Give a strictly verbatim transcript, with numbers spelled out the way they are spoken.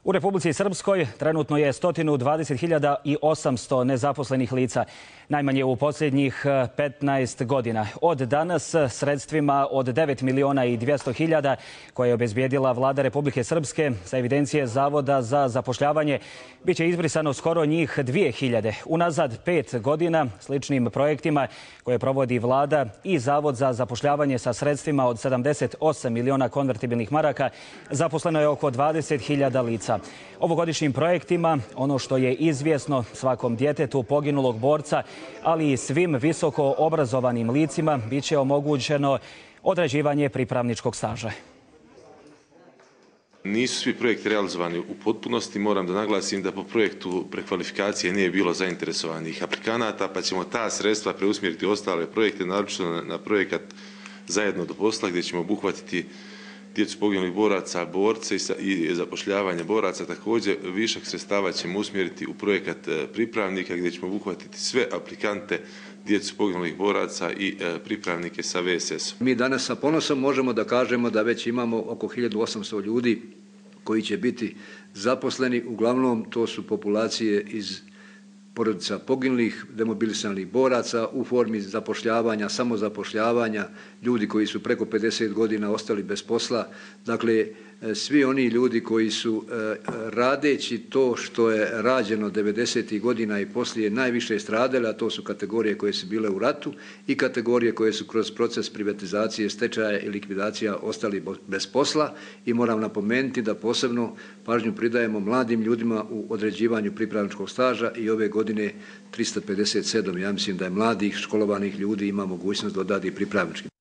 U Republici Srpskoj trenutno je sto dvadeset hiljada osamsto nezaposlenih lica, najmanje u posljednjih petnaest godina. Od danas sredstvima od devet miliona i dvjesto hiljada koje je obezbijedila vlada Republike Srpske sa evidencije Zavoda za zapošljavanje biće izbrisano skoro njih dvije hiljade. Unazad pet godina sličnim projektima koje provodi vlada i Zavod za zapošljavanje sa sredstvima od sedamdeset osam miliona konvertibilnih maraka zaposleno je oko dvadeset hiljada lica. Ovogodišnjim projektima ono što je izvjesno svakom djetetu poginulog borca, ali i svim visoko obrazovanim licima biće omogućeno određivanje pripravničkog staža. Nisu svi projekti realizovani u potpunosti. Moram da naglasim da po projektu prekvalifikacije nije bilo zainteresovanih aplikanata, pa ćemo ta sredstva preusmjeriti u ostale projekte, naročito na, na projekat Zajedno do posla, gdje ćemo obuhvatiti djecu poginulih boraca, borce i zapošljavanje boraca. Također višak sredstava ćemo usmjeriti u projekat pripravnika, gdje ćemo obuhvatiti sve aplikante, djecu poginulih boraca i pripravnike sa V S S-om. Mi danas sa ponosom možemo da kažemo da već imamo oko hiljadu osamsto ljudi koji će biti zaposleni. Uglavnom to su populacije iz porodica poginulih, demobilisanih boraca u formi zapošljavanja, samozapošljavanja, ljudi koji su preko pedeset godina ostali bez posla. Dakle, svi oni ljudi koji su radeći to što je rađeno devedesetih godina i poslije najviše stradale, a to su kategorije koje su bile u ratu i kategorije koje su kroz proces privatizacije, stečaja i likvidacija ostali bez posla. I moram napomenuti da posebno pažnju pridajemo mladim ljudima u određivanju pripravničkog staža i ove godine trista pedeset sedam, ja mislim da je mladih školovanih ljudi ima mogućnost da odradi pripravnički.